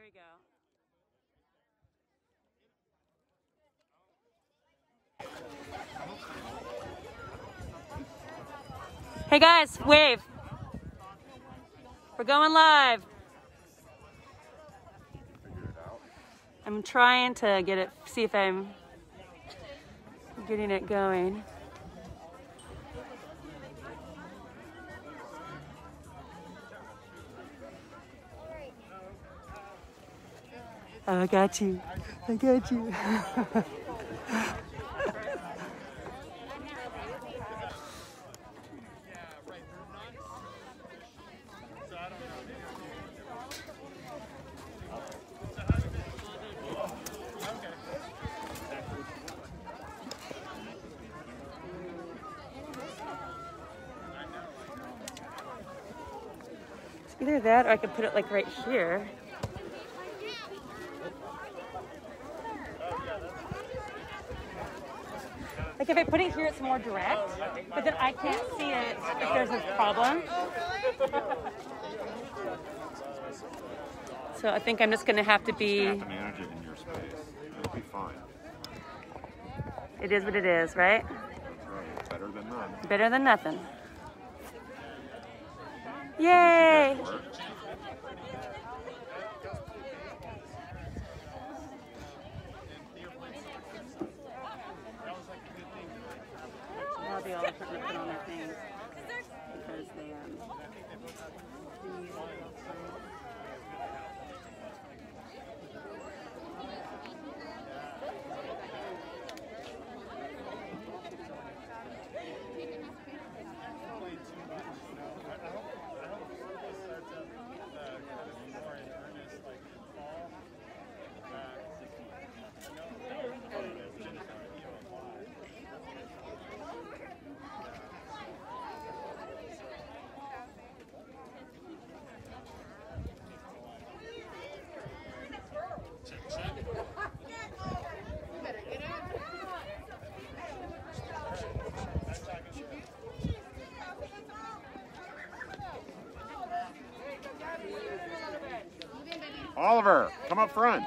we go. Hey guys, wave. We're going live. I'm trying to get it, see if I'm getting it going. Oh, I got you. I got you. Either that or I could put it like right here. Like if I put it here, it's more direct, but then I can't see it if there's a problem. So I think I'm just gonna have to be. You have to manage it in your space. It'll be fine. It is what it is, right? That's right. Better than none. Better than nothing. Yay! Now they all put on their things because they Oliver, come up front.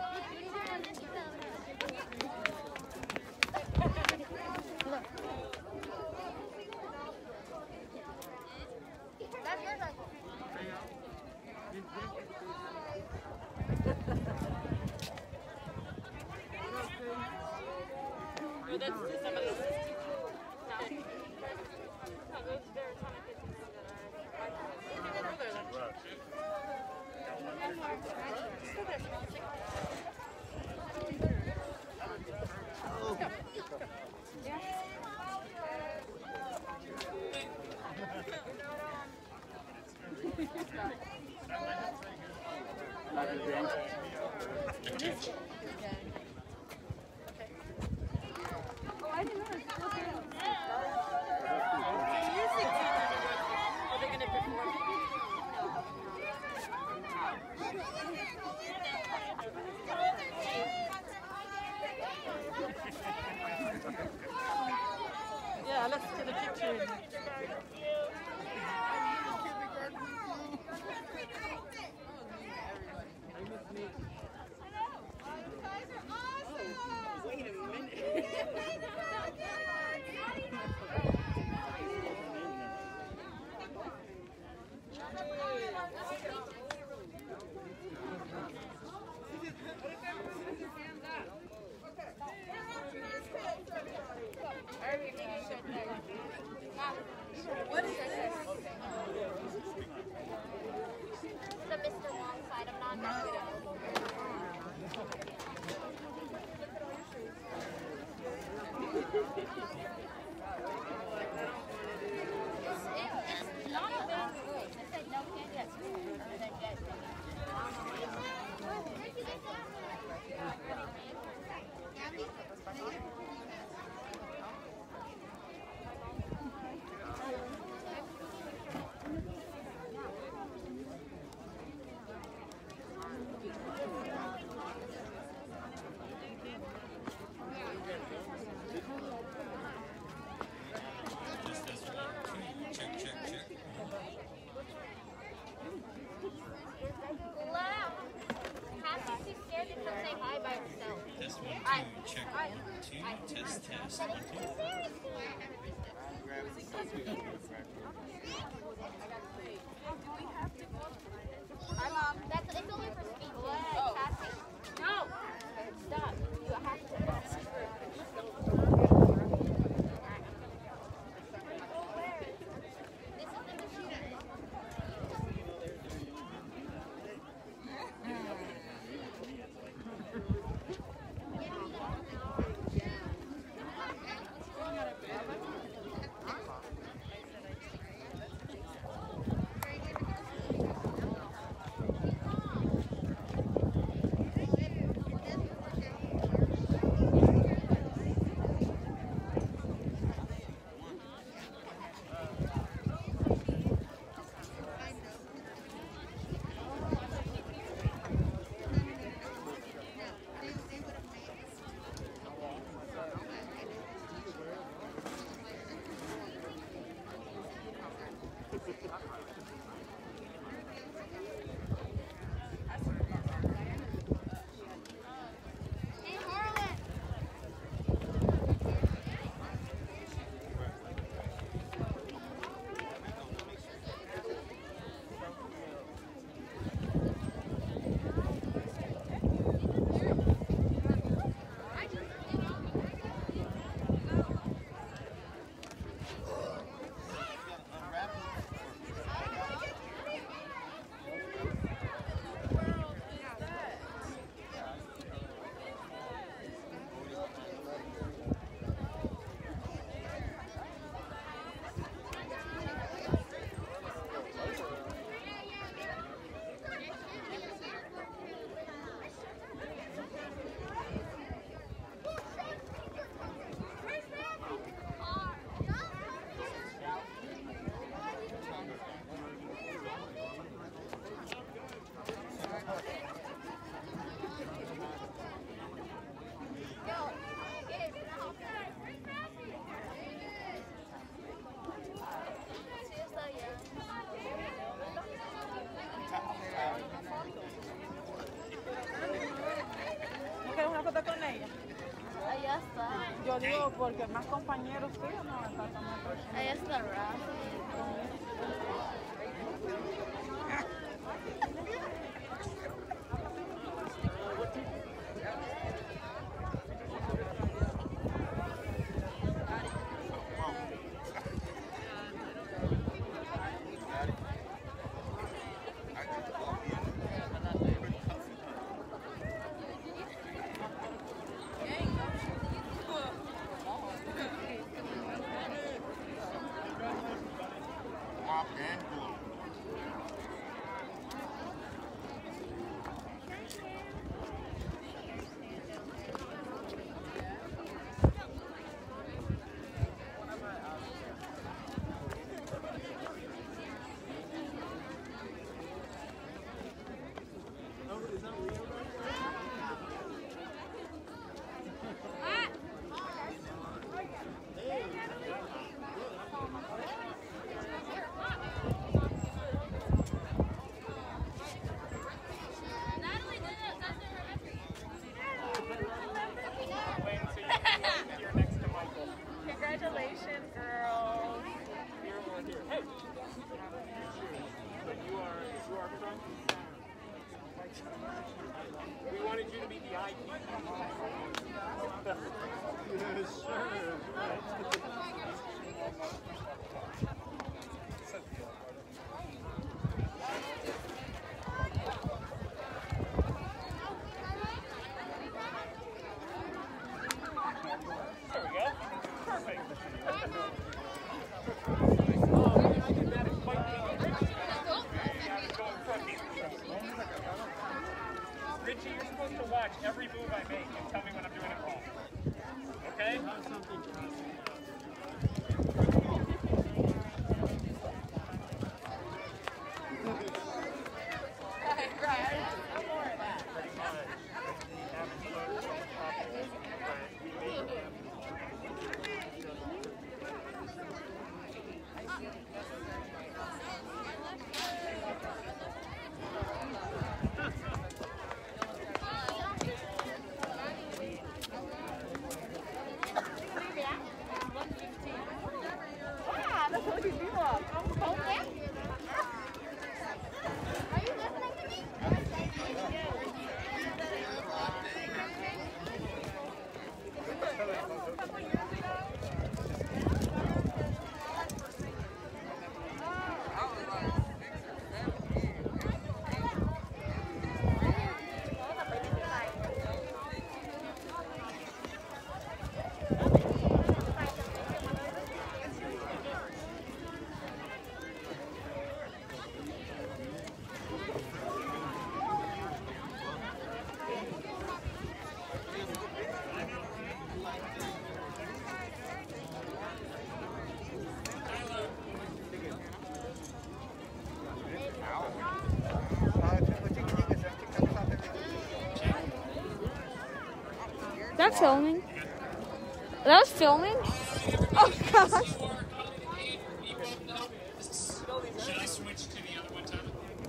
Yeah, let's get a picture. What is this? The Mr. Long side of non-Mexico. It's not a bad group. I said no can't get food. Or then get check 1, 2, test, test, 1, 2. Hi, Mom. It's only for speed. Oh. Cassie. No. Stop. You have to ask una foto con ella? Allá está. Yo digo porque más compañeros tuyos no van a estar tomando. Allá está Rafa. Congratulations, girls. Hey. You are from? We wanted you to be the IP. Yes, sure. There we go. Perfect. Richie, you're supposed to watch every move I make and tell me when I'm doing it wrong. Okay? that filming? That was filming? Oh gosh. Should I switch to the other one, Tyler?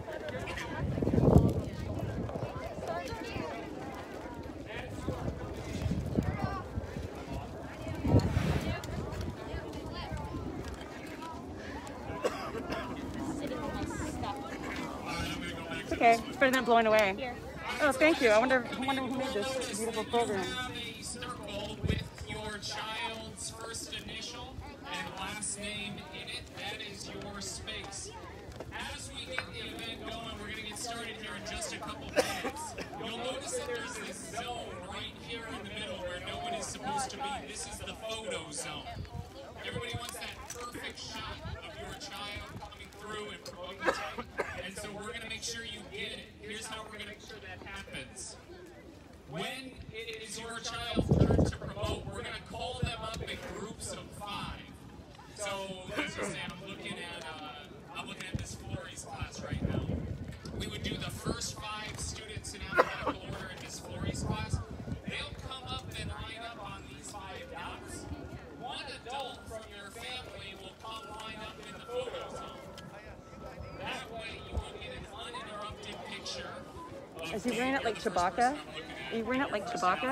It's okay. It's better than blowing away. Here. Oh, thank you. I wonder who made this beautiful program. Have a circle with your child's first initial and last name in it. That is your space. As we get the event going, we're going to get started here in just a couple minutes. You'll notice that there's this zone right here in the middle where no one is supposed to be. This is the photo zone. Everybody wants that perfect shot of your child coming through and promoting the tape. And so we're going to make sure you get it. Here's how we're going to make sure that happens. When it is your child's turn to promote, we're going to call them up in groups of 5. So, as you say, I'm looking at Miss Flory's class right now. We would do the first 5 students in alphabetical order in Miss Flory's class. They'll come up and line up on these 5 dots. One adult from your family will come line up in the photo zone. That way you will get an uninterrupted picture. Is he wearing it like Chewbacca? Are you wearing it like Chewbacca?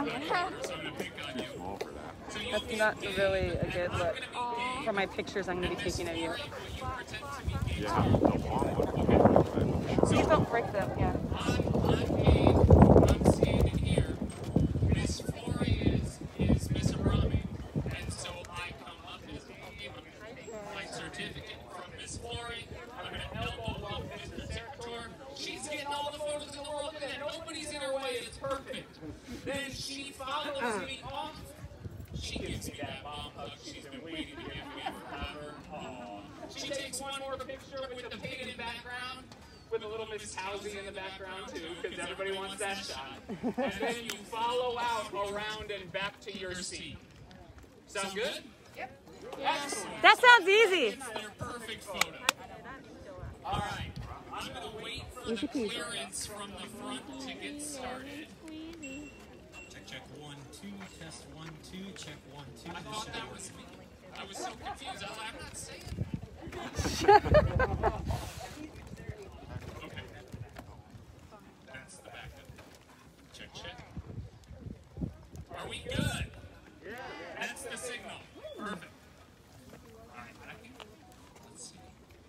That's not really a good look for my pictures I'm going to be taking of you. Yeah, the long one. Please don't break them, yeah. I'm standing here. Miss Flory is Miss Abrami. And so I come up and give my certificate from Miss Flory. I'm going to elbow up Mr. Secretary. She's getting all the photos in the world. Look at that. Nobody's in her way. It's perfect. Then she follows me off. She gives me that mom hug she's been waiting to give me forever. Aww. She takes one more picture with the Paden background, with a little Miss Housey in the background too, because everybody wants that shot. And then you follow out around and back to your seat. Sound good? Yep. Excellent. That sounds easy. It's their perfect photo. All right. I'm going to wait for the clearance from the front to get started. Check 1 2 test 1 2 check 1 2. I thought that was me. I was so confused. I was like, I'm not saying okay. That's the backup. Check, check. Are we good? Yeah. That's the signal. Perfect. All right, let's see.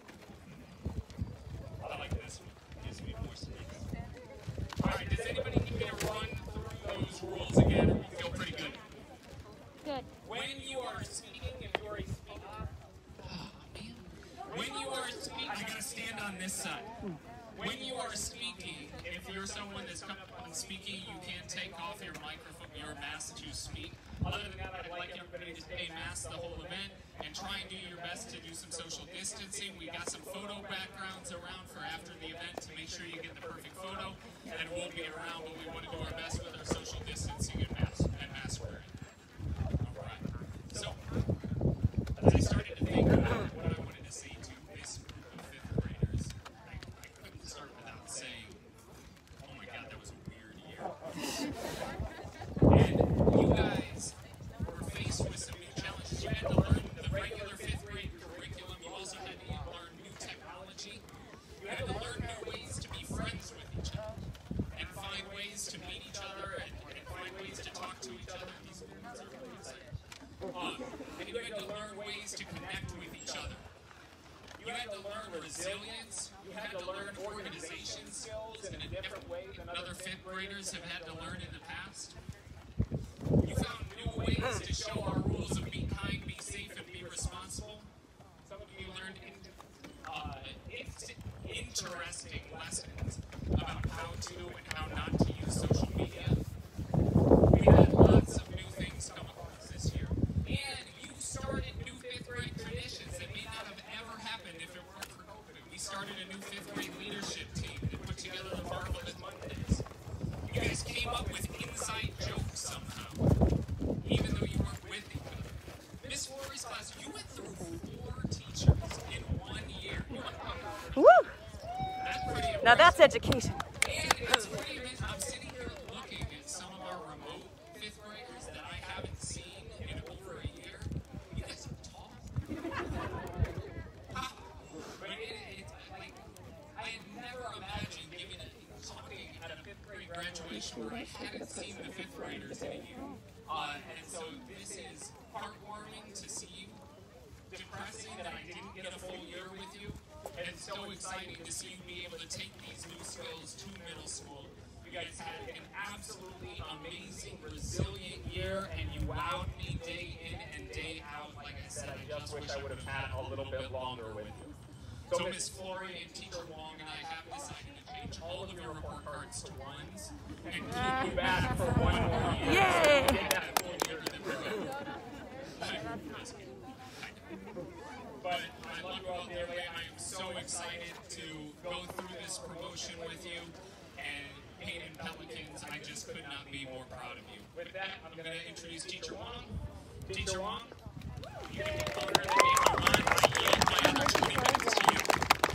I like this one. Gives me more space. All right, does anybody need me to run through those rules again? Or you feel pretty good? Good. When you are speaking, if you are a speaker, when you are speaking, I gotta stand on this side. When you are speaking, if you're someone that's coming up and speaking, you can take off your microphone, your mask to speak. Other than that, I'd like everybody to stay masked the whole event and try and do your best to do some social distancing. We got some photo backgrounds around for after the event to make sure you get the perfect photo. And we'll be around, but we want to do our best with our social distancing and mask wearing. All right. So, as I started to think about what I wanted to say to this group of 5th graders, I couldn't start without saying, oh my God, that was a weird year. And you guys were faced with some new challenges. You had to learn the regular 5th grade curriculum. You also had to learn new technology. You had to learn new ways to be friends with each other and find ways to meet each other and find ways to talk to each other. These are really exciting. And you had to learn ways to connect with each other. You had to learn resilience. You had to learn organization skills in a different way than other 5th graders have had to learn in the past. You found new ways to show our rules of be kind, be safe, and be responsible. Some of you learned interesting lessons about how to and how not to use social media. We had lots of new things come across this year. And you started new 5th grade traditions that may not have ever happened if it weren't for COVID. We started a new 5th grade leadership team that put together the Marvelous Mondays. You guys came up with inside jokes somehow, even though you weren't with each other. Miss Flory's class, you went through 4 teachers in 1 year. Woo! That's pretty impressive. Now that's education. And it's pretty amazing. I'm sitting here looking at some of our remote 5th graders graduation where I hadn't seen the 5th graders in a year. And so this is heartwarming to see you, depressing that I didn't get a full year with you, and so exciting to see you be able to take these new skills to middle school. You guys had an absolutely amazing, resilient year, and you wowed me day in and day out. Like I said, I just wish I would have had a little bit longer with you. So Ms. Flory and Teacher Wong and I have decided to change all of your report cards to 1s and keep you back for 1 more year. Yay! So get that full year that we're good. But I love you all dearly. I am so excited to go through this promotion with you. And Paden Pelicans, I just could not be more proud of you. With that, I'm going to introduce Teacher Wong. Teacher Wong, you can get over the game to run. I yield my other 20 minutes to you.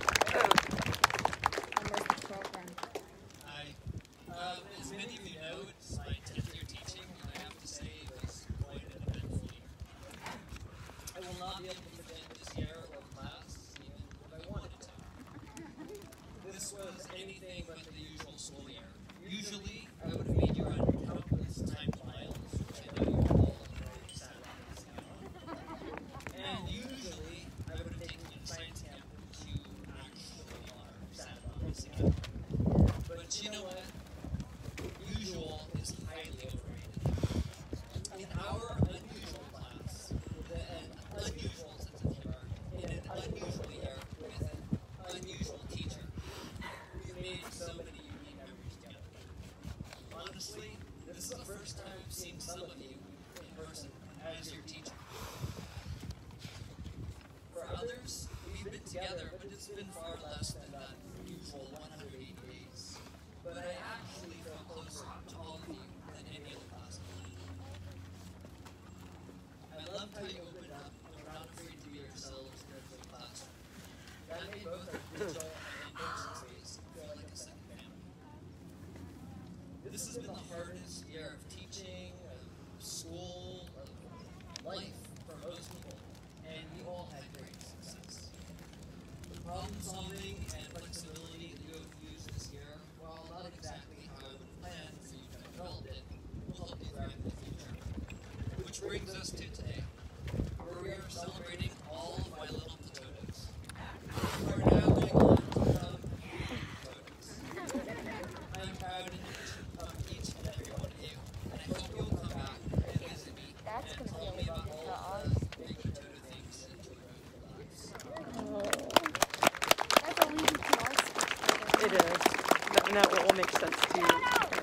Hi. As many of you know, it's my 10th year teaching, and I have to say it was quite an eventful year. I will not be able to forget this year or class, even if I wanted to. This was anything but the usual school year. Usually, I would have made you run countless timed miles, which I know you're all very sad about. And usually, I would have taken you to science camp, which you actually are sad about missing out. But you know what? Usual is highly overrated. In our unusual class, with an unusual sense of humor, in an unusual year, with an unusual teacher, we've made so many unique memories together. Honestly, this is the first time I've seen some of you in person as your teacher. For others, we've been together, but it's been far less than that usual 180 days. But I actually feel closer to all of you than any other class. I loved how you opened up and were not afraid to be yourselves in the classroom. That made both our digital and in-person space feel like a second family. This has been the hardest year of teaching, of school, of life for most people, and you all had great success. The problem solving and flexibility that you have used this year, while not exactly how I would plan for you to develop it, will help you thrive in the future. Which brings us to today, where we are celebrating all of my little potatoes. We are now going on to become potatoes. I am proud of each and every one of you, and I hope you'll come back and visit me and tell me about all of the big potato things that you wrote in your lives. It is. That will make sense to you.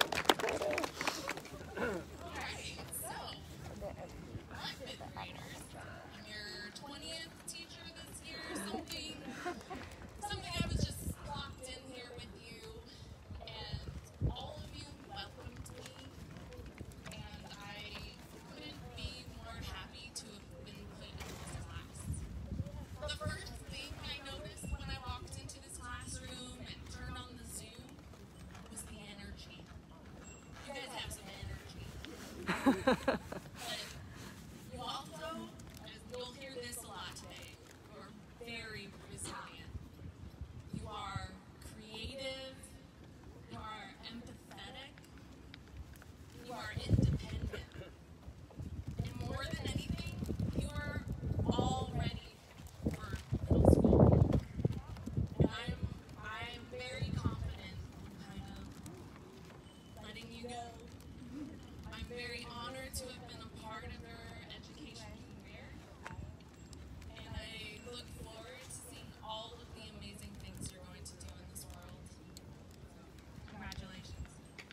Alright, so I'm 5th graders. I'm your 20th teacher this year. Something I was just locked in here with you, and all of you welcomed me, and I couldn't be more happy to have been put in this class. The first thing I noticed when I walked into this classroom and turned on the Zoom was the energy. You guys have some energy. But you also, you'll hear this a lot today, you're very resilient. You are creative, you are empathetic, you are independent. And more than anything, you are all ready for middle school. And I'm very confident in kind of letting you go. I'm very honored to have been a part of your education career. And I look forward to seeing all of the amazing things you're going to do in this world. Congratulations.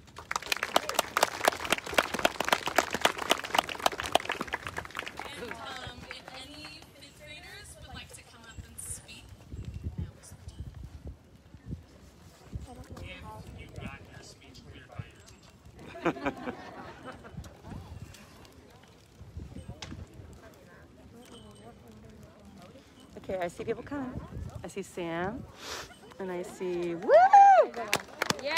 And if any 5th graders would like to come up and speak, now is the time. If you got your speech cleared by your teacher. Okay, I see people coming. I see Sam, and I see Woo! Yeah!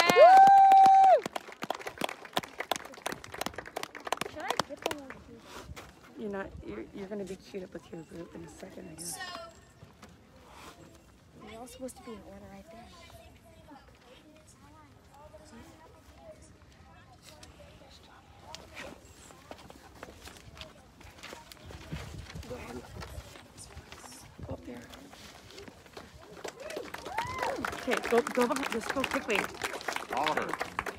Should I get them on You're not. You're gonna be queued up with your group in a second, I guess. They're all supposed to be in order right there. Okay, go behind. Just go quickly. Follow her.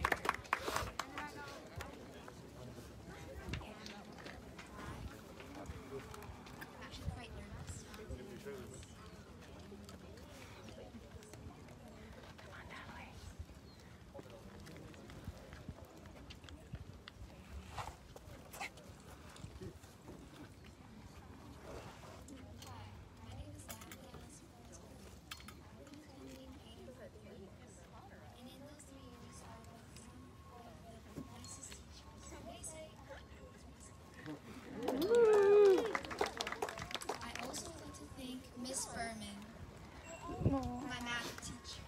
I also want to thank Miss Furman, my math teacher,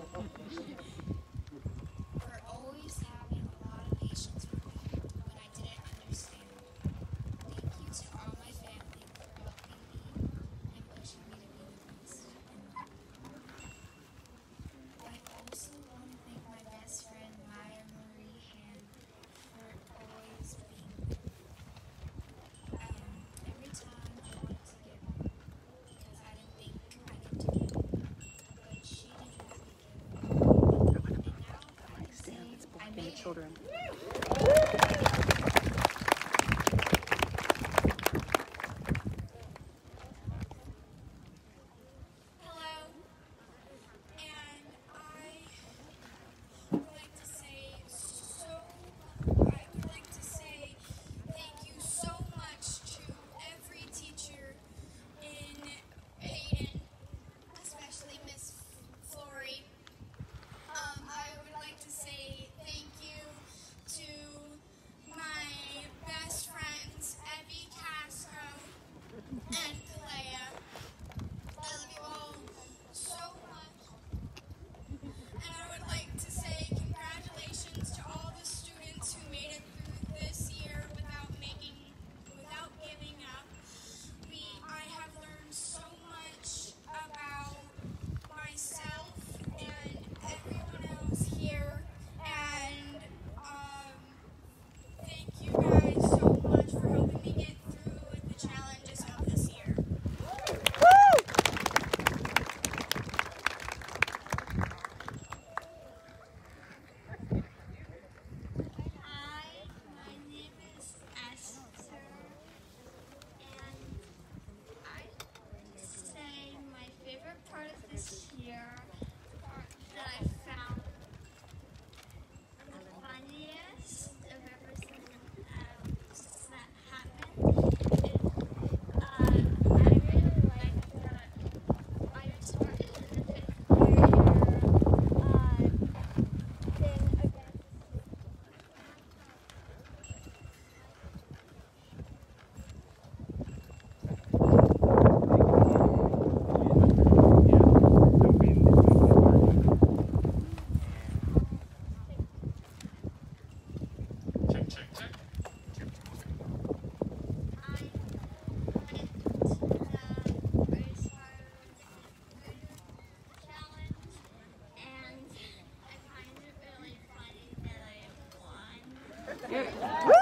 for always having a lot of patience with me when I didn't understand. Thank you to all my family for helping me and pushing me to be the best in life. I also want to thank my best friend, Maya Marie Han, for always being there. Every time I wanted to give up because I didn't think I could do it, but she didn't let me give up. And now I can say I made it. Children. Hello, and I would like to say thank you so much to every teacher in Paden, especially Miss Flory. I would like to say thank you to my best friends, Evie Casco and Kalea. I love you all so much. And I would like to say congratulations to all the students who made it through this year without giving up. I have learned so much about myself and everyone else here, and thank you guys so much for helping me get through the challenges of this year. Hi, my name is Esther, and I'd say my favorite part of this year that I found the funniest of everything that happened is I really like that I started in the 5th grade thing against. Check, check, check. I went to the race car challenge, and I find it really funny that I won.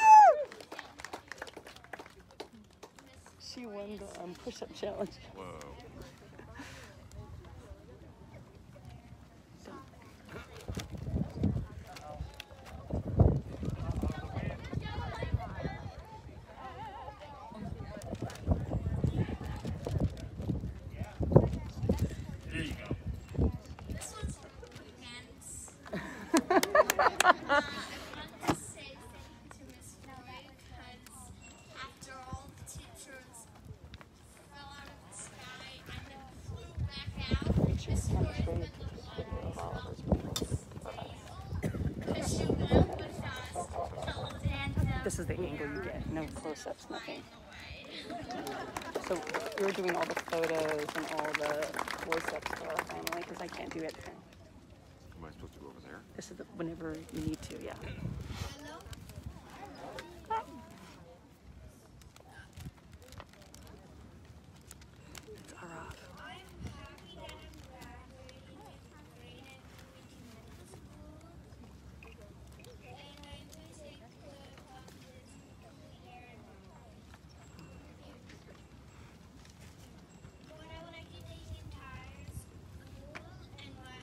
She won the push-up challenge. Whoa. There you go. This one's hands. I want to say thank you to Miss Floyd because after all the teachers fell out of the sky and then flew back out, Miss Floyd spent the longest because she went with us till Santa. This is the angle you get. No close-ups, nothing. Away. So we're doing all the photos and all the close-ups for our family because I can't do it. Am I supposed to go over there? This is whenever you need to, yeah. Hello? It's our off. I'm happy that I'm graduating from grade and moving to middle school. And I wish I could come this year and but I would like to take entire school and my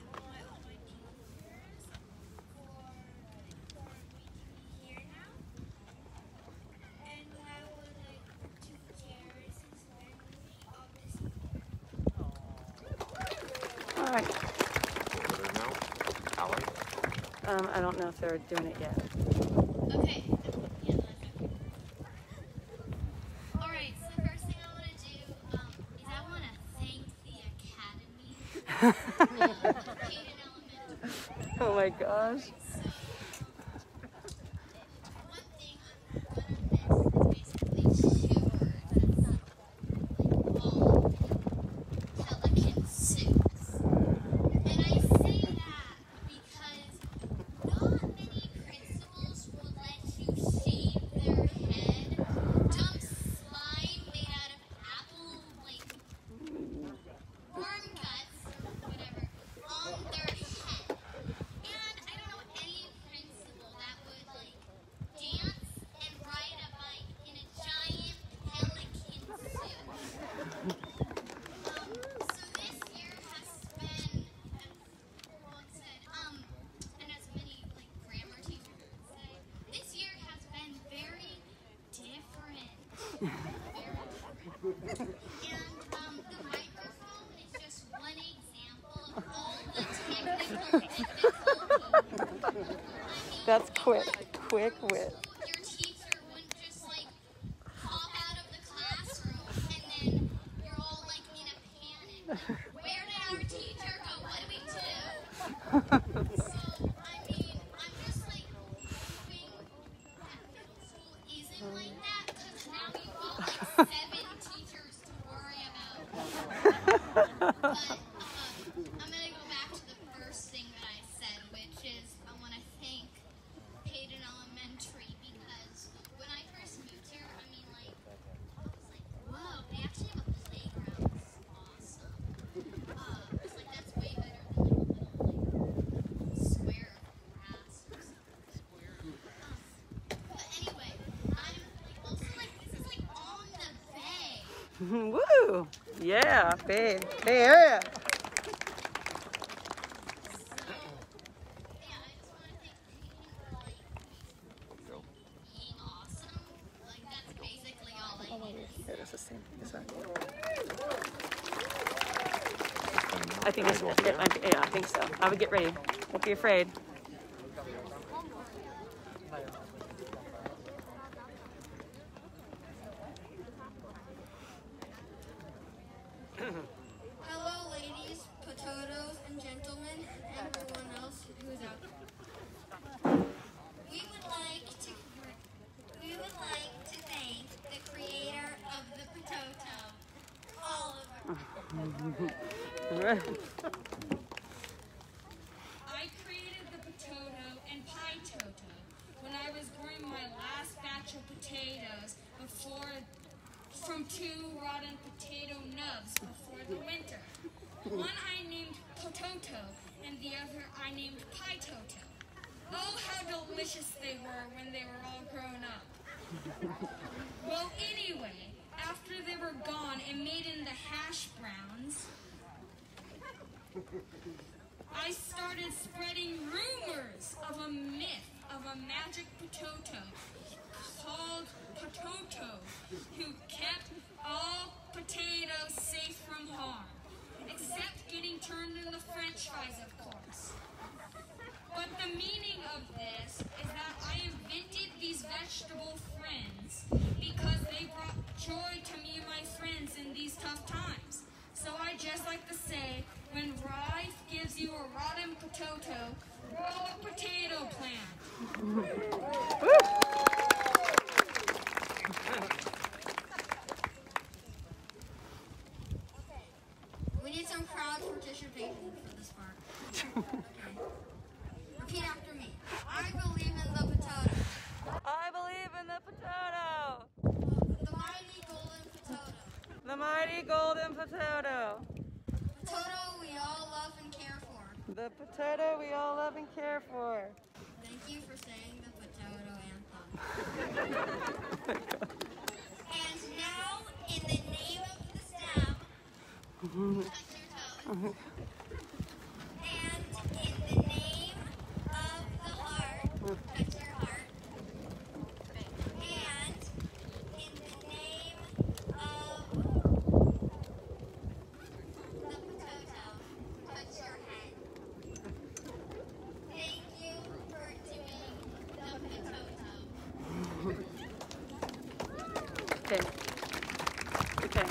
I don't know if they're doing it yet. Okay. Yeah, all right, so the first thing I want to do is I want to thank the Academy, Paden Elementary. Oh my gosh. One thing I'm going to miss is basically 2 words. That's all Pelican suits. And I say that because not many principals will let you shave their head, dump slime made out of apple, like, worm guts, or whatever, on their head. And I don't know any principal that would, like, dance and ride a bike in a giant pelican suit. So this year has been, as everyone said, and as many like grammar teachers would say, this year has been very different. Very different. And the microphone is just one example of all the technical difficulties. That's quick wit. Your teacher wouldn't just like pop out of the classroom and then you're all like in a panic. Where did our teacher go? What do we do? So, I mean, I'm just like hoping that middle school isn't like that because now you've got like 7 teachers to worry about. But I'm going to go back to the first thing that I said, which is I want to thank Paden Elementary because when I first moved here, I mean, like, I was like, whoa, they actually have a playground. This is awesome. It's like, that's way better than like a little, like, square of grass or something. But anyway, I'm like, also like, this is like on the bay. Woo! Yeah, Bay Area. So, yeah, I just want to thank Paden for, like, being awesome. Like, that's basically all I need. It is the same. This one. I think it's, yeah, I think so. I would get ready. Don't be afraid. Hello, ladies, potatoes, and gentlemen, and everyone else who's out there. We would like to thank the creator of the potato, Oliver. I created the potato and pie toto when I was growing my last batch of potatoes from 2 rotten potato nubs before the winter. One I named Pototo and the other I named Pie Toto. Oh, how delicious they were when they were all grown up. Well, anyway, after they were gone and made into hash browns, I started spreading rumors of a myth of a magic potato called Potato, who kept all potatoes safe from harm, except getting turned into french fries, of course. But the meaning of this is that I invented these vegetable friends because they brought joy to me and my friends in these tough times. So I just like to say, when life gives you a rotten potato, grow a potato plant. We need some crowd participation for this part. Okay. Repeat after me. I believe in the potato. I believe in the potato. The mighty golden potato. The mighty golden potato. Potato we all love and care for. The potato we all love and care for. Thank you for saying the potato anthem. And now, in the name of the staff, touch your toes. And in the name of the heart, touch your heart. And in the name of the potato, touch your head. Thank you. Okay. Okay.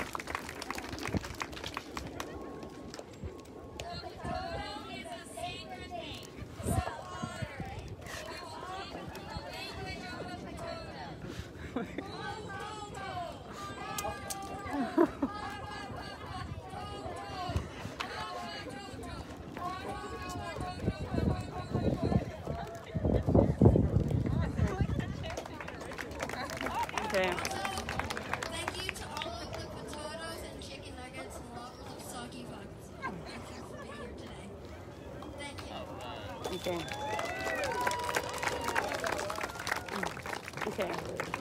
Okay. Thank you to all of the potatoes and chicken nuggets and all of the soggy bugs. Thank you for being here today. Thank you. Okay. Okay.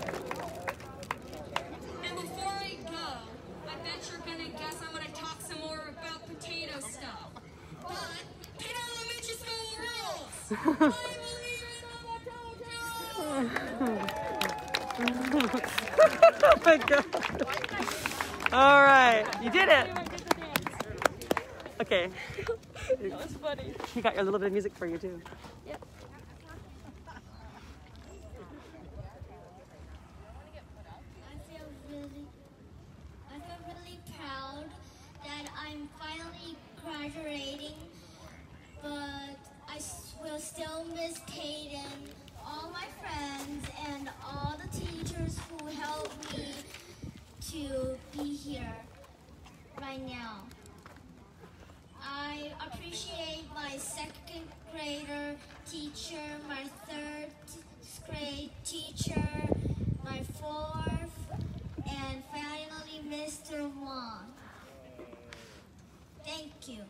And before I go, I bet you're gonna guess I'm gonna talk some more about potato stuff. But Paden Elementary School rules! I believe in the potato! Oh my God. All right. You did it. Okay. That was funny. You got your little bit of music for you too. Yep. I feel really proud that I'm finally graduating, but I will still miss Paden, all my friends, and all the teachers who helped me to be here right now. I appreciate my second grader teacher, my third grade teacher, my fourth, and finally Mr. Wong. Thank you.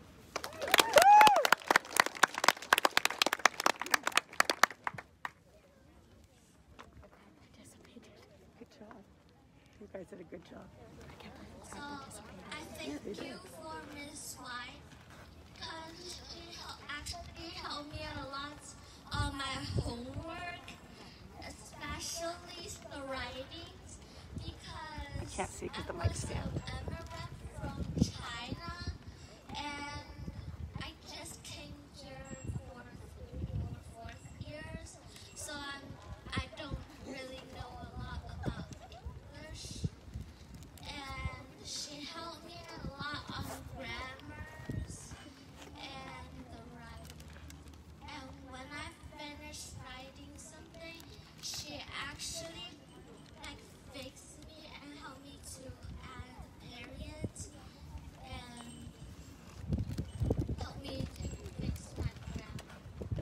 Good job. You guys did a good job. So I thank you for Miss White, because she actually helped me out a lot on my homework, especially the writings, because I can't see because the I mic's was an down. immigrant from China, and I just came here for 4th years, so I don't really know a lot about English. And she helped me a lot on grammars and the writing. And when I finished writing something, she actually fixed me and helped me to add periods and helped me to fix my grammar.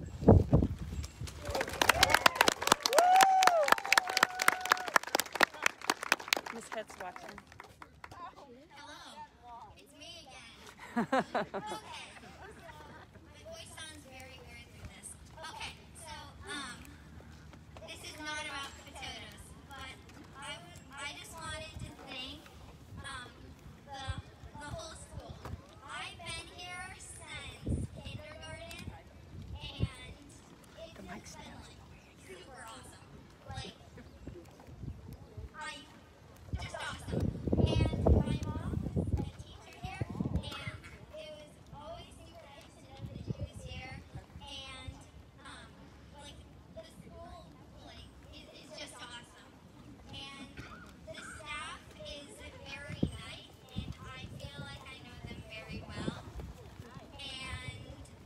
Miss Het's watching. Hello, it's me again. Okay. My voice sounds very weird through this. Okay, so, this is not about potatoes, but I just wanted to thank, the whole school. I've been here since kindergarten, and it's been, super awesome. Just awesome. And my mom is a teacher here, and it was always super nice to know that she was here. And the school is just awesome. And the staff is very nice, and I feel like I know them very well. And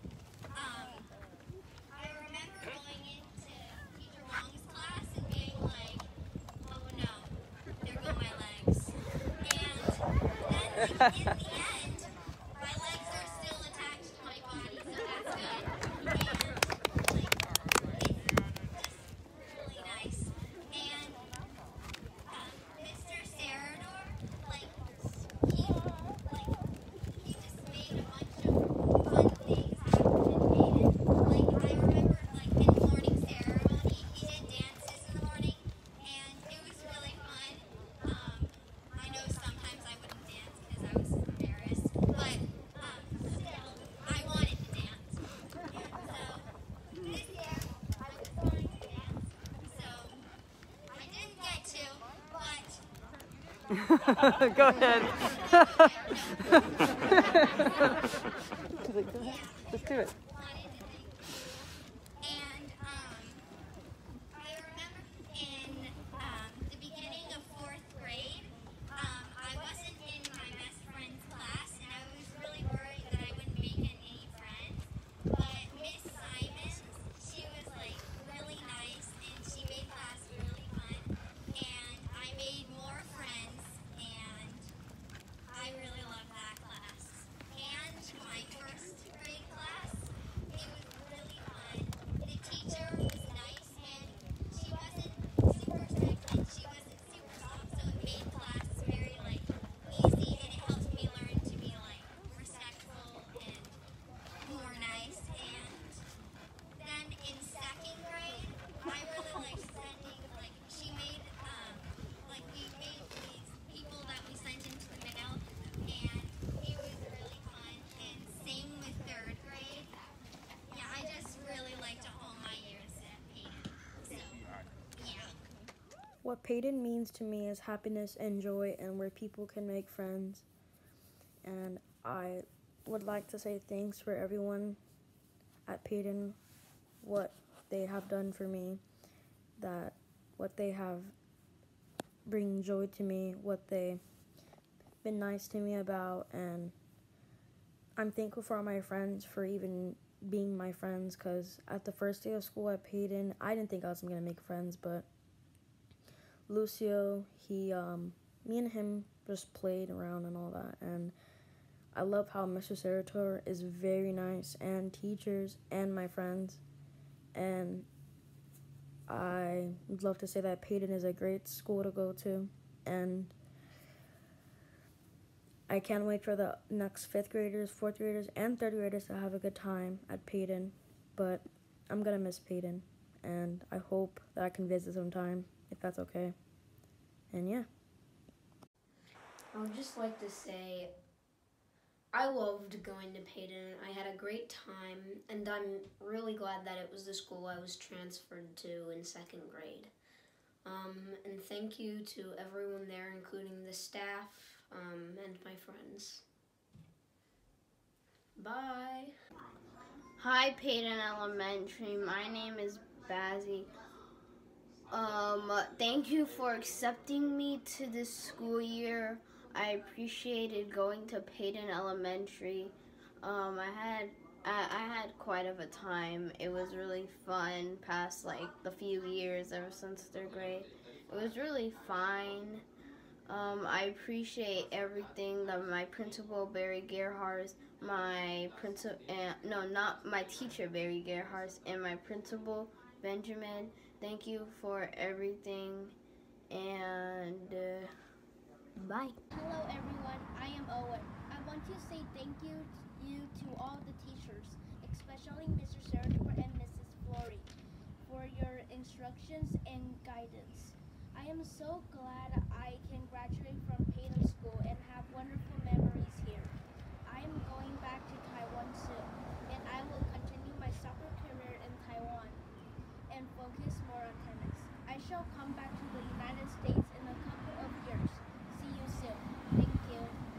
I remember going into Teacher Wong's class and being like, oh no, there go my legs. And then in the end, my legs are still attached to my body, so that's good. And it's just really nice. And Mr. Serador, he just made a bunch of fun things happen in Paden. I remember in the morning ceremony, he did dances in the morning, and it was really fun. I know sometimes I wouldn't dance because I was embarrassed, but still, I wanted to dance. And so this year, I was going to dance, so I didn't get to, but Go ahead. Just do it. And I remember in the beginning of 4th grade, What Paden means to me is happiness and joy and where people can make friends. And I would like to say thanks for everyone at Paden, what they have done for me, that what they have bring joy to me, what they've been nice to me about, and I'm thankful for all my friends for even being my friends, because at the first day of school at Paden, I didn't think I was going to make friends, but Lucio, me and him just played around and all that, and I love how Mr. Sarator is very nice, and teachers, and my friends, and I would love to say that Paden is a great school to go to, and I can't wait for the next 5th graders, 4th graders, and 3rd graders to have a good time at Paden, but I'm going to miss Paden, and I hope that I can visit sometime, if that's okay. And yeah. I would just like to say I loved going to Paden. I had a great time, and I'm really glad that it was the school I was transferred to in 2nd grade. And thank you to everyone there, including the staff and my friends. Bye. Hi, Paden Elementary. My name is Bazzy. Thank you for accepting me to this school year. I appreciated going to Paden Elementary. I had quite of a time. It was really fun past like the few years ever since 3rd grade. It was really fine. I appreciate everything that my principal Barry Gerhardt, my teacher Barry Gerhardt, and my principal Benjamin. Thank you for everything, and bye. Hello everyone, I am Owen. I want to say thank you to all the teachers, especially Mr. Sarator and Mrs. Flory, for your instructions and guidance. I am so glad I can graduate from Paden School and have wonderful memories here. I am going back to Taiwan soon, and I will continue my soccer career in Taiwan and focus more on tennis. I shall come back to the United States in a couple of years. See you soon. Thank you.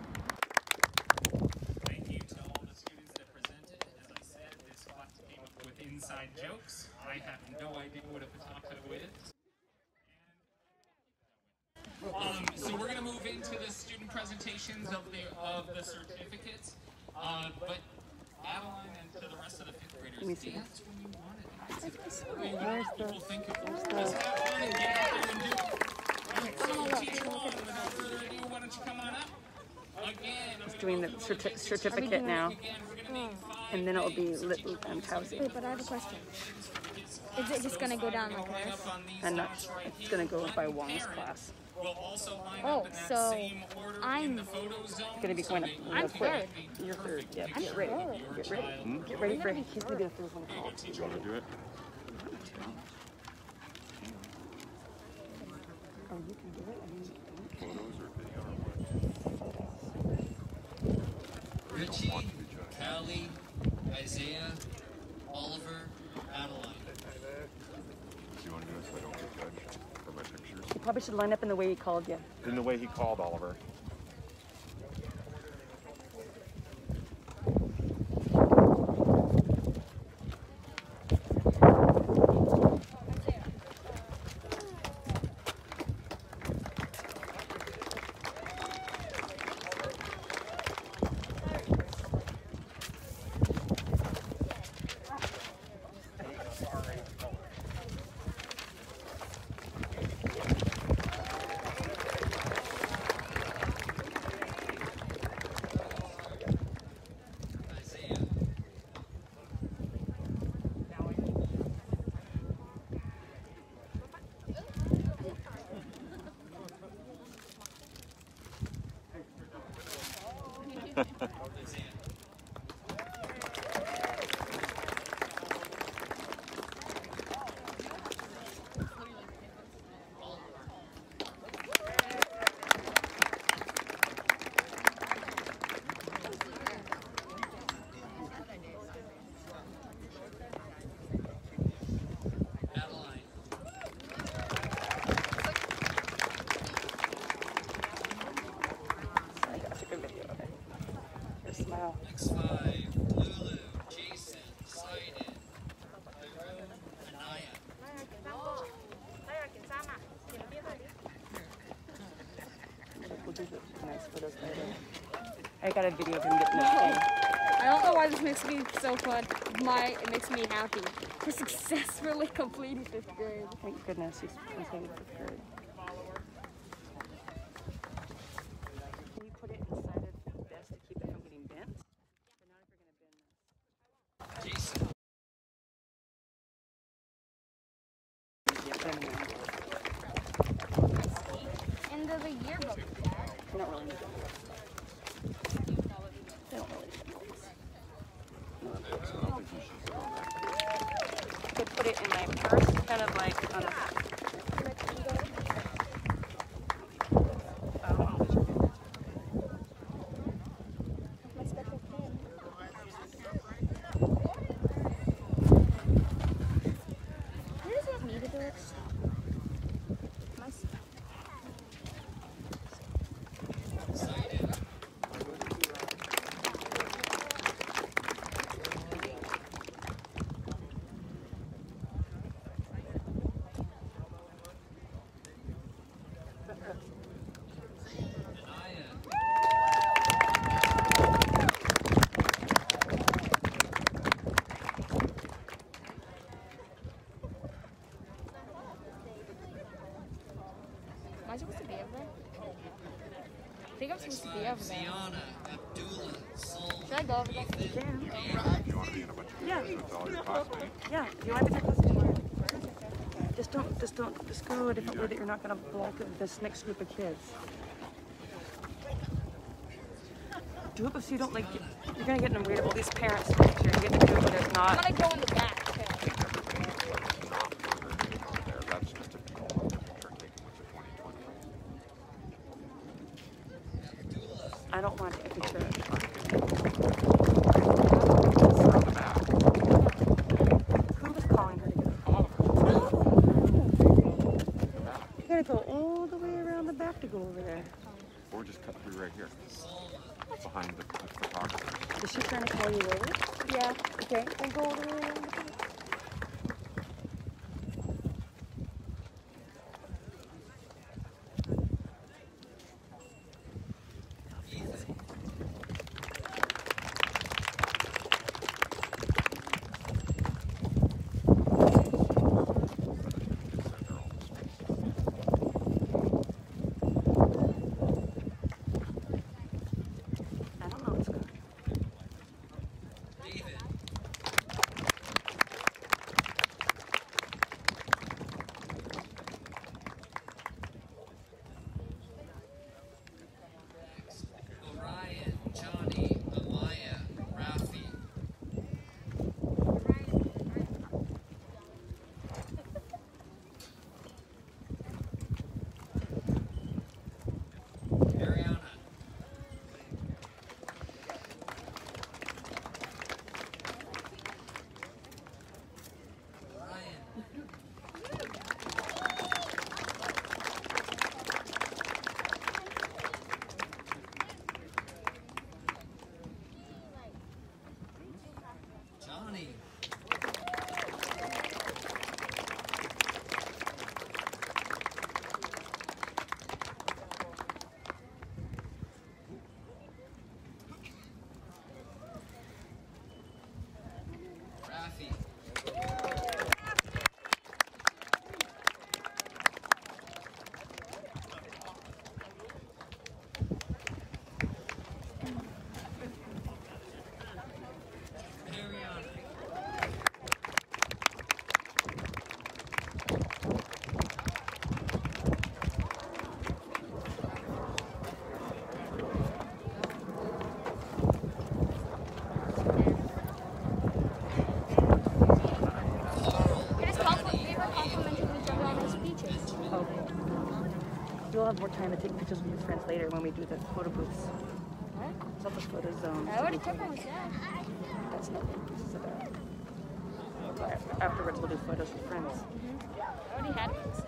Thank you to all the students that presented. As I said, this class came up with inside jokes. I have no idea what a pataka is. So we're going to move into the student presentations of the certificates. But Adeline and to the rest of the 5th graders, dance when you want it. People think just have fun and get out there and do it. So teacher one, without further ado, why don't you come on up? Again, I'm doing the certificate now, and then it'll be house. Wait, but I have a question. Is it just gonna go down like this? And not, it's gonna go by Wong's class. Oh, so I'm gonna be going up. I'm 3rd. You're 3rd. Yeah. Get ready. Get ready. Get ready for it. He's gonna be the 3rd one called. You want to do it? Oh, you can do it. Photos or video or what? Richie, Callie, Isaiah, Oliver, Adeline. Do you want to do it so I don't get judged for my pictures? You probably should line up in the way he called you. In the way he called Oliver. photos later. I got a video of him getting this thing. I don't know why this makes me so fun. It makes me happy to successfully completing 5th grade. Thank goodness he's completed 5th grade. Can you put it inside of the desk to keep it from getting bent? But not if you're going to bend this. Jason. End of the yearbook. They don't really need it. They don't really need it. I could put it in my purse, kind of like on a... Am I supposed to be over there? I think I'm supposed to be over there. Should I go over there? You can. Do you want to be in a bunch of pictures with all your classmates? Yeah. Do you want to be close tomorrow? Just go a different way that you're not going to block this next group of kids. Do it so you don't like, you're going to get in a weird, all these parents picture. You're getting to do it, but it's not. I'm going to go in the back. Okay. That's just a trick taking with the 2020. I don't want a picture. Who was calling her to get a call? You gotta go all the way around the back to go over there. Or just cut through right here. Behind the photographer. Is she trying to call you later? Yeah. Okay, then go all the way around the back. You'll have more time to take pictures with your friends later when we do the photo booths. What? It's not the photo zone. I already took one with Dad. That's not what this is about. But afterwards, we'll do photos with friends. I already had it with Dad.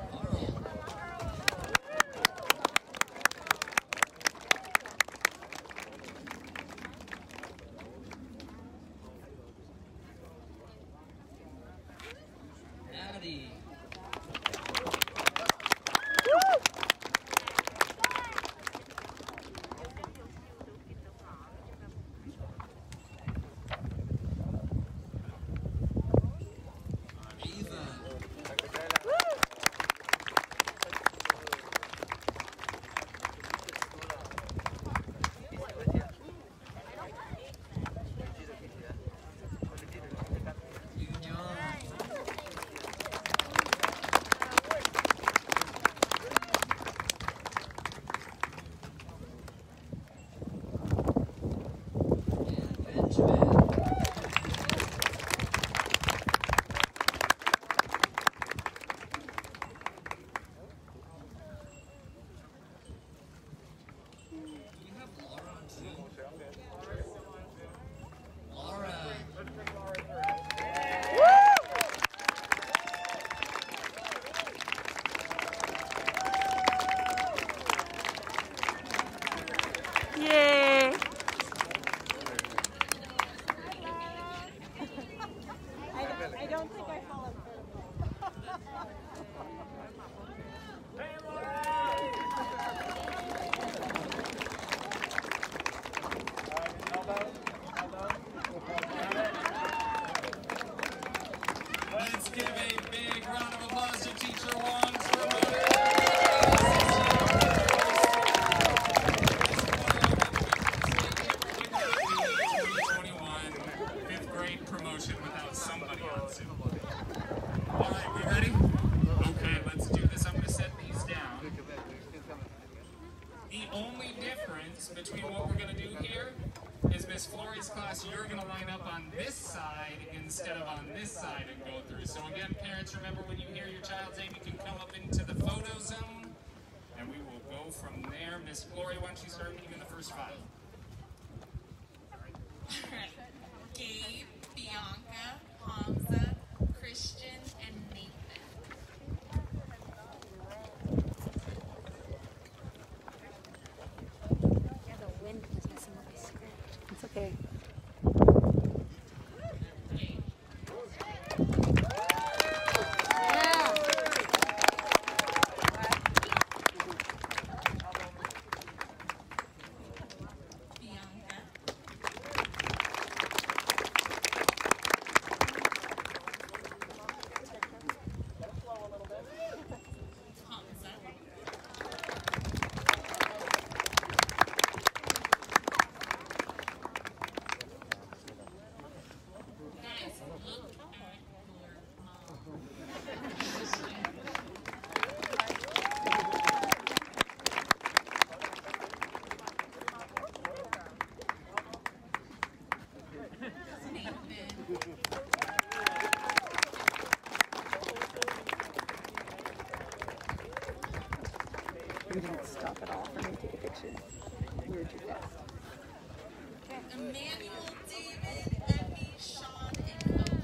on this side instead of on this side and go through. So again, parents, remember when you hear your child's name, you can come up into the photo zone, and we will go from there. Miss Gloria, why don't you start naming the first five? All right. Gabe, Bianca, Hamza, Christian, and Nathan. Yeah, the wind was messing with my script. It's okay. You didn't stop at all for me to take a picture. You were too fast. Emmanuel, David, Emmy, Sean, and Cohen.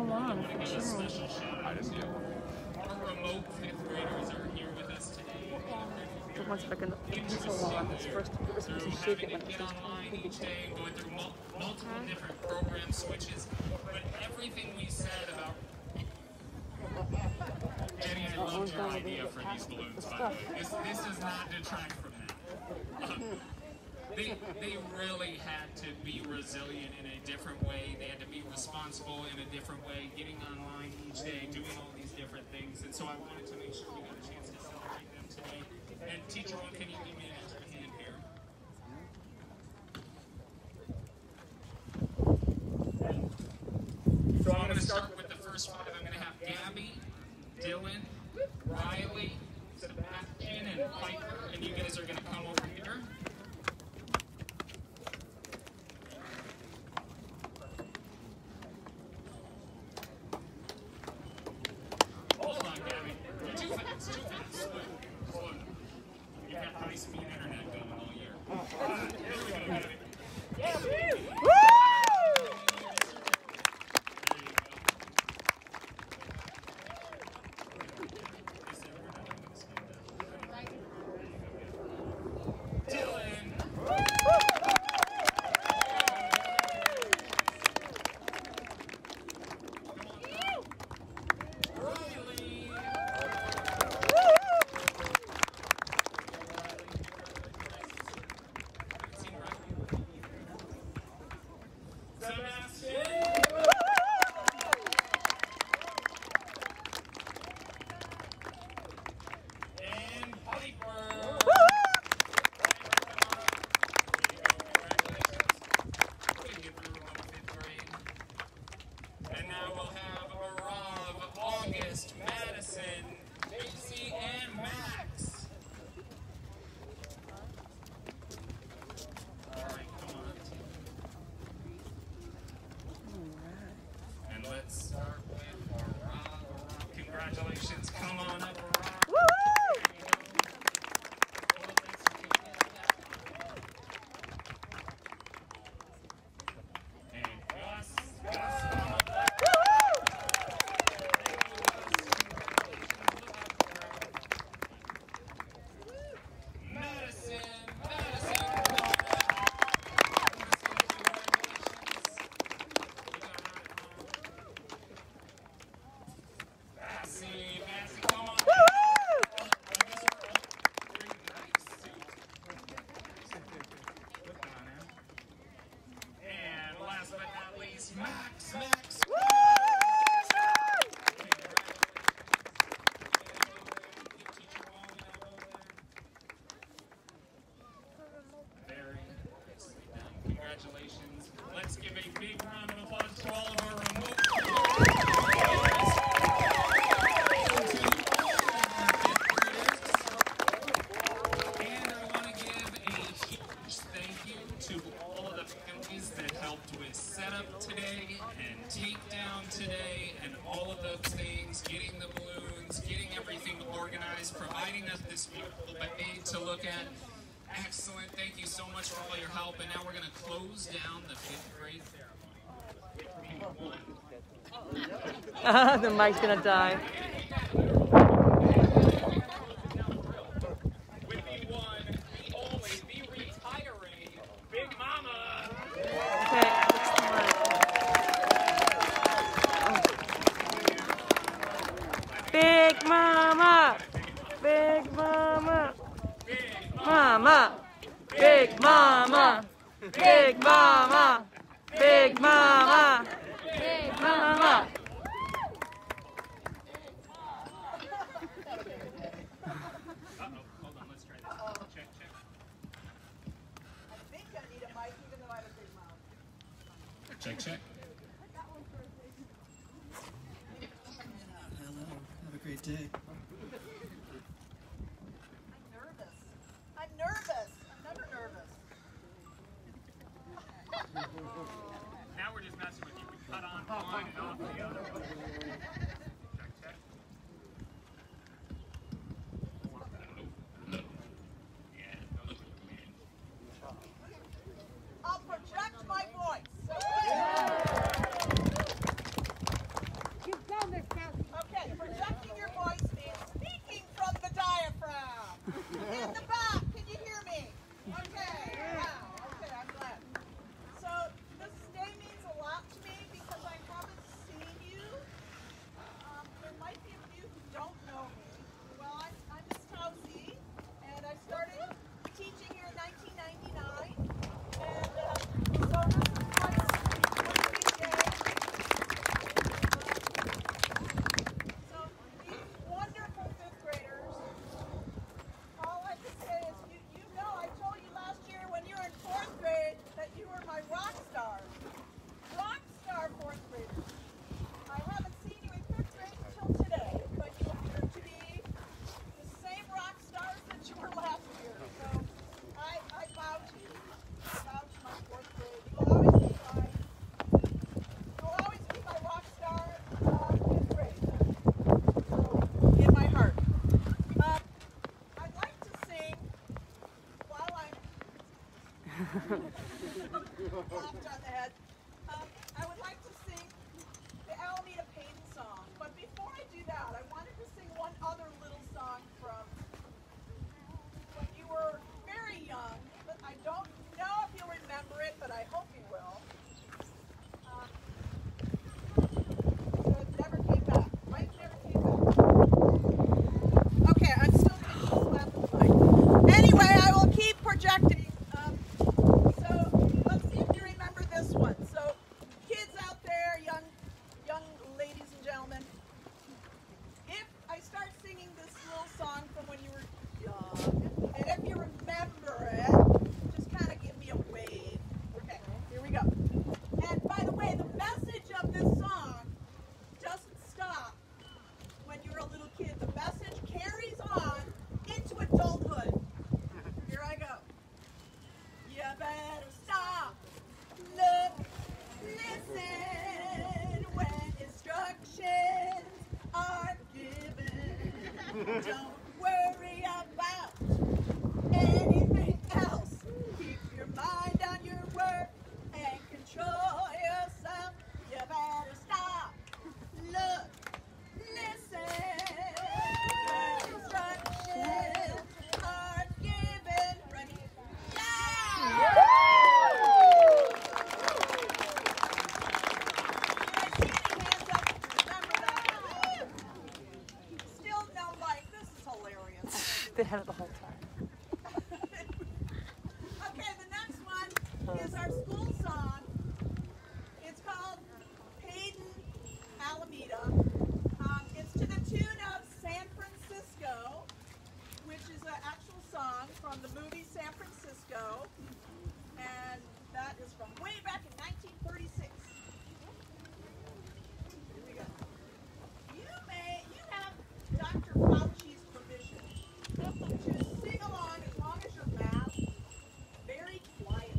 long. I want to give a special shout out. I just, yeah. Our remote 5th graders are here with us today. The ones that are going to be so long. It's first, it was supposed to shake it when it was Online each day, going through multiple different program switches, but everything we said about Jenny, I loved your idea for these balloons, by the way. This does not detract from that. They really had to be resilient in a different way. They had to be responsible in a different way, getting online each day, doing all these different things. And so I wanted to make sure we got a chance to celebrate them today. And Teacher One, can you give me an extra hand here? So I'm going to start with the first 5. I'm going to have Gabby, Dylan, Riley, Sebastian, and Piper, and you guys are going to come over here. Hold on, Gabby. You're too fast, too fast. Slow down. You've got high-speed internet going all year. Here we go, Gabby. Gabby! Congratulations, come on up. Congratulations. Let's give a big round of applause to all of our remote And I want to give a huge thank you to all of the families that helped with setup today and takedown today and all of those things, getting the balloons, getting everything organized, providing us this beautiful aid to look at. Excellent. Thank you so much for all your help. And now we're going to close down the 5th grade ceremony. The mic's going to die. With the one, the only, the retiring Big Mama. Okay, Big Mama! Big Mama! Mama! Big Mama! Big Mama! Big Mama! Big Mama! Hold on, let's try this. Check, check. I think I need a mic even though I have a big mouth. Check, check. Hello. Have a great day. I'm nervous. I'm never nervous. Now we're just messing with you. We cut on one and off the other. Check, check. I'll project my voice. Popped on the head. I would like to sing the Alameda Paden song, but before I do that, I wanted to sing one other little song from when you were very young, but I don't know if you'll remember it, but I hope you will. It never came back. Mike never came back. Okay, I'm still going to slap the mic. Anyway, I will keep projecting. So let's see if you remember this one. So kids out there, young ladies and gentlemen, if I start singing this little song from when you were young, and if you remember it, just kind of give me a wave. Okay, here we go. And by the way, the message of this song doesn't stop when you're a little kid. The message carries on into adulthood. Here I go. You better stop, look, listen when instructions are given. Don't worry about anything else. Keep your mind on your work and control yourself. You better stop, look, listen when instructions are given. Ready? Yeah! Still no like. This is hilarious. They had it the whole time. Okay, the next one is our school song. It's called Paden Alameda. It's to the tune of San Francisco, which is an actual song from the movie San Francisco, and that is from way back in 1936. Here we go. You have Dr. Fauci's permission to sing along as long as you're masked, very quiet.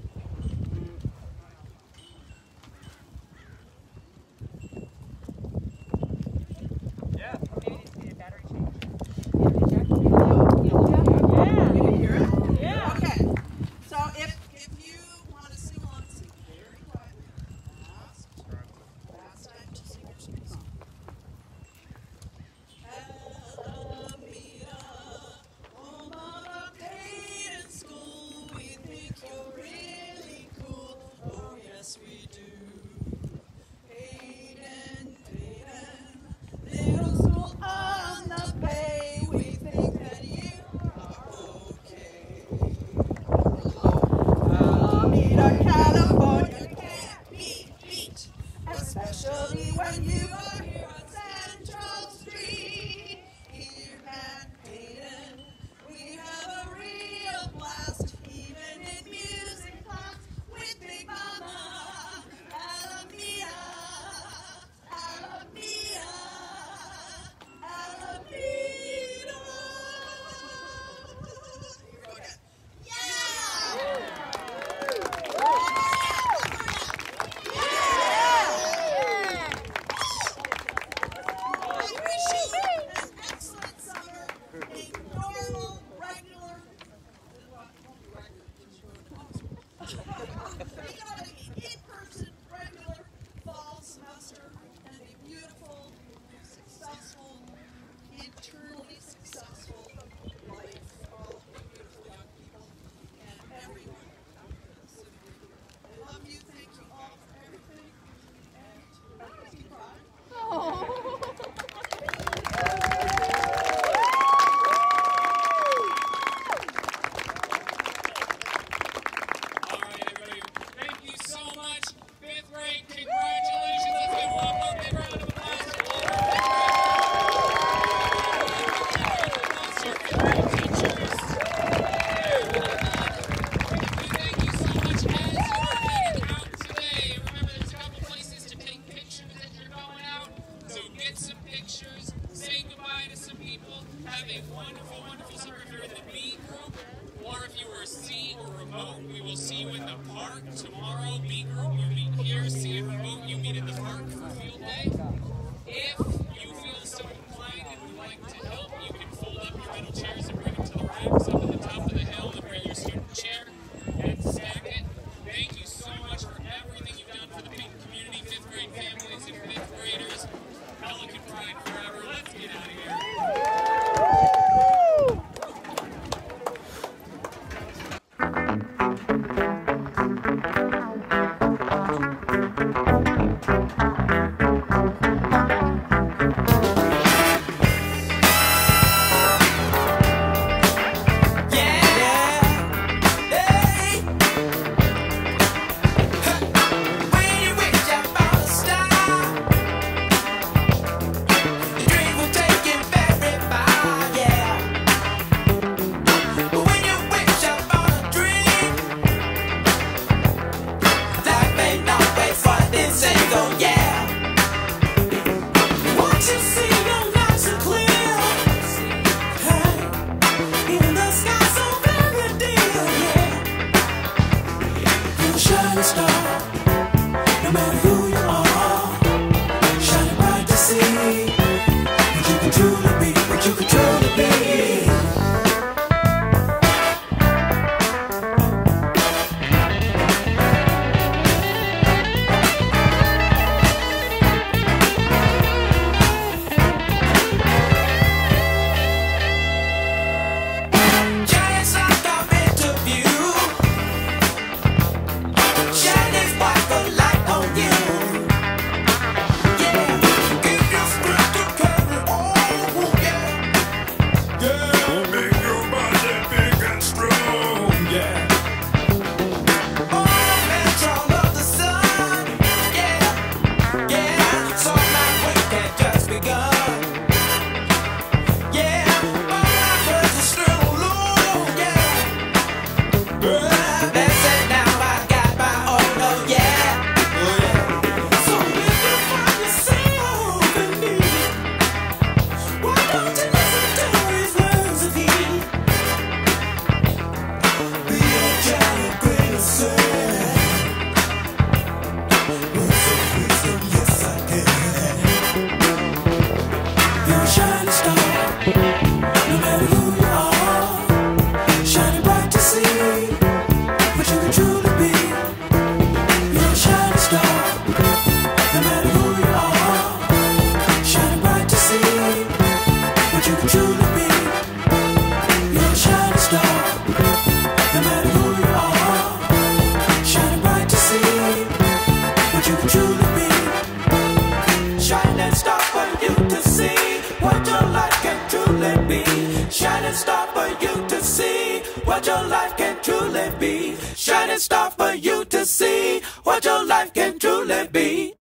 Yeah. Maybe it needs to be a battery change. Yeah. Okay. So if you want to sing along, sing very quietly. what your life can truly be. Shining star for you to see what your life can truly be.